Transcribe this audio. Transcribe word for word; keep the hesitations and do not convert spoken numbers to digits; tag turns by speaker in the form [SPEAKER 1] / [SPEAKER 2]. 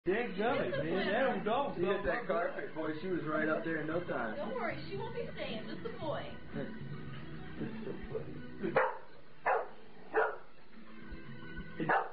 [SPEAKER 1] Dead gummy, man. That old dog.
[SPEAKER 2] She hit that carpet, boy. She was right up there in no time.
[SPEAKER 3] Don't worry, she won't be staying. Just the boy.
[SPEAKER 2] That's so funny.